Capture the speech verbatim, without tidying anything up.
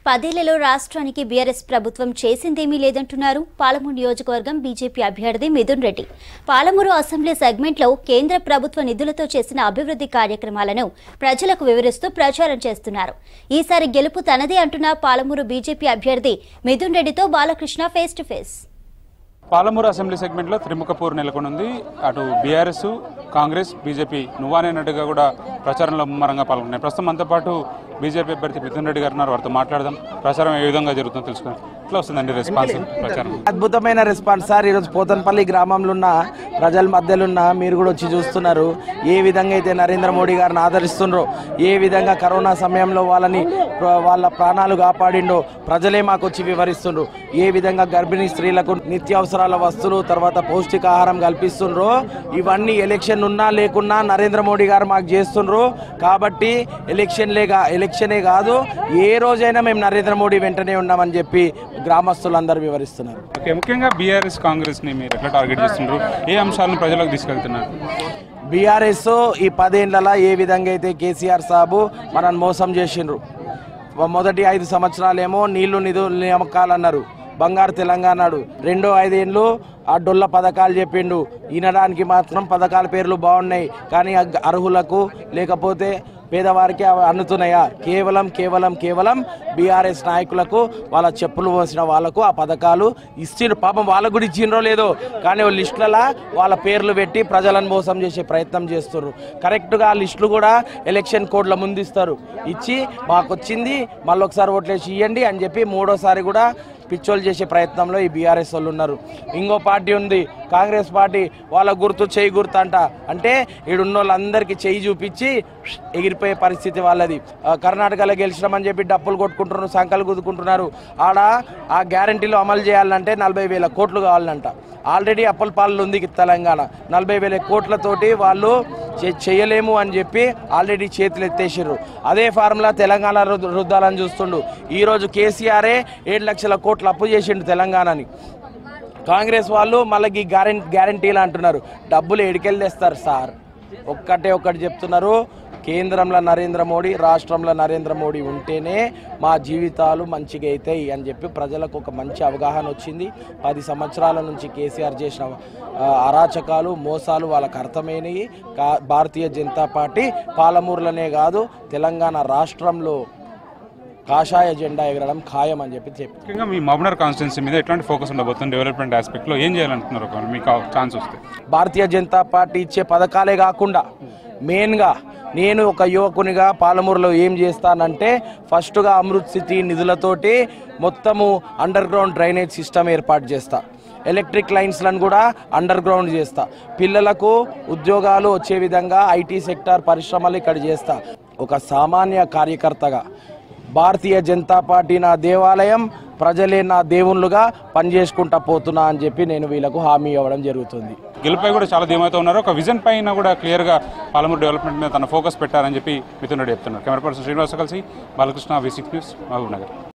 పదేళ్లలో రాష్ట్రానికి బీఆర్ఎస్ ప్రభుత్వం చేసిందేమీ లేదంటున్నారు పాలమూరు నియోజకవర్గం బీజేపీ అభ్యర్థి మిథున్ రెడ్డి. పాలమూరు అసెంబ్లీ సెగ్మెంట్లో కేంద్ర ప్రభుత్వ నిధులతో చేసిన అభివృద్ధి కార్యక్రమాలను ప్రజలకు వివరిస్తూ ప్రచారం చేస్తున్నారు. ఈసారి గెలుపు తనదే అంటున్న పాలమూరు బీజేపీ అభ్యర్థి మిథున్ రెడ్డితో Balakrishna face to face. Palamuru assembly సెగ్మెంట్లో త్రిముఖ పోరు నెలకొనుంది. అటు బీఆర్ఎస్, కాంగ్రెస్, బీజేపీ నువ్వానేనట్టుగా కూడా ప్రచారంలో ముమ్మరంగా పాల్గొన్నాయి. ప్రస్తుతం మనతో పాటు బీజేపీ అభ్యర్థి మిథున్ రెడ్డి గారు ఉన్నారు. వారితో మాట్లాడదాం. ప్రచారం ఏ విధంగా జరుగుతుందో తెలుసుకుందాం. ఎట్లా వస్తుందండి రెస్పాన్స్? ప్రచారం అద్భుతమైన రెస్పాన్స్ సార్. ఈరోజు పోతన్పల్లి గ్రామంలో ఉన్న ప్రజల మధ్యలో ఉన్న మీరు కూడా వచ్చి చూస్తున్నారు. ఏ విధంగా అయితే నరేంద్ర మోడీ గారిని ఆదరిస్తున్నారో, ఏ విధంగా కరోనా సమయంలో వాళ్ళని వాళ్ళ ప్రాణాలు కాపాడిండో ప్రజలే మాకు వచ్చి వివరిస్తుండ్రు. ఏ విధంగా గర్భిణీ స్త్రీలకు నిత్యావసరాల వస్తువులు, తర్వాత పౌష్టికాహారం కల్పిస్తుండ్రో, ఇవన్నీ ఎలక్షన్ ఉన్నా లేకున్నా నరేంద్ర మోడీ గారు మాకు చేస్తుండ్రు. కాబట్టి ఎలక్షన్లేగా ఎలక్షనే కాదు, ఏ రోజైనా మేము నరేంద్ర మోడీ వెంటనే ఉన్నామని చెప్పి గ్రామస్తులందరూ వివరిస్తున్నారు. ముఖ్యంగా బీఆర్ఎస్, కాంగ్రెస్ ని మీరు ఎట్లా టార్గెట్ చేస్తున్నారు? ఏ అంశాలను ప్రజలకు తీసుకెళ్తున్నారు? బీఆర్ఎస్ ఈ పదేళ్లలో ఏ విధంగా అయితే కేసీఆర్ సాబు మనల్ని మోసం చేసిండ్రు. మొదటి ఐదు సంవత్సరాలేమో నీళ్లు నిధులు నియామకాలు అన్నారు, బంగారు తెలంగాణడు. రెండో ఐదేళ్ళు ఆ డొల్ల పథకాలు చెప్పిండు. వినడానికి మాత్రం పథకాల పేర్లు బాగున్నాయి, కానీ అర్హులకు లేకపోతే పేదవారికి అందుతున్నాయా? కేవలం కేవలం కేవలం బీఆర్ఎస్ నాయకులకు, వాళ్ళ చెప్పులు పోసిన వాళ్ళకు ఆ పథకాలు ఇచ్చిండ్రు. పాపం వాళ్ళకు కూడా ఇచ్చిండ్రో లేదో, కానీ లిస్టులలో వాళ్ళ పేర్లు పెట్టి ప్రజలను మోసం చేసే ప్రయత్నం చేస్తున్నారు. కరెక్ట్గా ఆ లిస్టులు కూడా ఎలక్షన్ కోడ్ల ముందు ఇస్తారు. ఇచ్చి మాకు వచ్చింది మళ్ళీ ఒకసారి ఓట్లేసి ఇవ్వండి అని చెప్పి మూడోసారి కూడా పిచ్చోలు చేసే ప్రయత్నంలో ఈ బీఆర్ఎస్ వాళ్ళు ఉన్నారు. ఇంకో పార్టీ ఉంది కాంగ్రెస్ పార్టీ, వాళ్ళ గుర్తు చేయి గుర్తు అంట. అంటే ఈడున్న వాళ్ళందరికీ చేయి చూపించి ఎగిరిపోయే పరిస్థితి వాళ్ళది. కర్ణాటకలో గెలిచినామని చెప్పి డప్పులు కొట్టుకుంటున్నారు, సంకలు గుద్దుకుంటున్నారు. ఆడ ఆ గ్యారంటీలు అమలు చేయాలంటే నలభై వేల కోట్లు కావాలంట. ఆల్రెడీ అప్పల పాలన ఉంది తెలంగాణ. నలభై వేల కోట్లతోటి వాళ్ళు చేయలేము అని చెప్పి ఆల్రెడీ చేతులు ఎత్తేసారు. అదే ఫార్ములా తెలంగాణ రుద్దాలని చూస్తుండు. ఈరోజు కేసీఆరే ఏడు లక్షల కోట్లు అప్పు చేసిండు తెలంగాణని. కాంగ్రెస్ వాళ్ళు మళ్ళీ ఈ గ్యారెంటీ గ్యారంటీలు అంటున్నారు. డబ్బులు ఎడికెళ్ళి తెస్తారు సార్? ఒక్కటే ఒక్కటి చెప్తున్నారు, కేంద్రంలో నరేంద్ర మోడీ, రాష్ట్రంలో నరేంద్ర మోడీ ఉంటేనే మా జీవితాలు మంచిగా అవుతాయి అని చెప్పి ప్రజలకు ఒక మంచి అవగాహన వచ్చింది. పది సంవత్సరాల నుంచి కేసీఆర్ చేసిన అరాచకాలు, మోసాలు వాళ్ళకు అర్థమైనవి. భారతీయ జనతా పార్టీ పాలమూరులోనే కాదు తెలంగాణ రాష్ట్రంలో కాషాయ జెండా ఎగరడం ఖాయం అని చెప్పి చెప్పి ముఖ్యంగా మీ మహబూబ్నగర్ కాన్స్టిట్యున్సీ మీద ఎట్లాంటి ఫోకస్ ఉండబోతుంది? డెవలప్మెంట్ ఆస్పెక్ట్లో ఏం చేయాలనుకుంటున్నారు మీకు ఛాన్స్ వస్తే? భారతీయ జనతా పార్టీ ఇచ్చే పథకాలే కాకుండా మెయిన్గా నేను ఒక యువకునిగా పాలమూరులో ఏం చేస్తానంటే, ఫస్ట్గా అమృత్ సిటీ నిధులతోటి మొత్తము అండర్ గ్రౌండ్ డ్రైనేజ్ సిస్టమ్ ఏర్పాటు చేస్తా. ఎలక్ట్రిక్ లైన్స్లను కూడా అండర్ గ్రౌండ్ చేస్తా. పిల్లలకు ఉద్యోగాలు వచ్చే విధంగా ఐటీ సెక్టార్ పరిశ్రమలు ఇక్కడ చేస్తా. ఒక సామాన్య కార్యకర్తగా భారతీయ జనతా పార్టీ నా దేవాలయం, ప్రజలే నా దేవుళ్ళుగా పనిచేసుకుంటా పోతున్నా అని చెప్పి నేను వీళ్ళకు హామీ ఇవ్వడం జరుగుతుంది. గెలుపై కూడా చాలా ధీమాతో ఉన్నారు. ఒక విజన్ పైన కూడా క్లియర్గా పాలమూరు డెవలప్మెంట్ మీద తన ఫోకస్ పెట్టారని చెప్పి మిథున్ రెడ్డి చెప్తున్నారు. కెమెరా పర్సన్ శ్రీనివాస్ కలిసి Balakrishna, V six news, Mahabubnagar.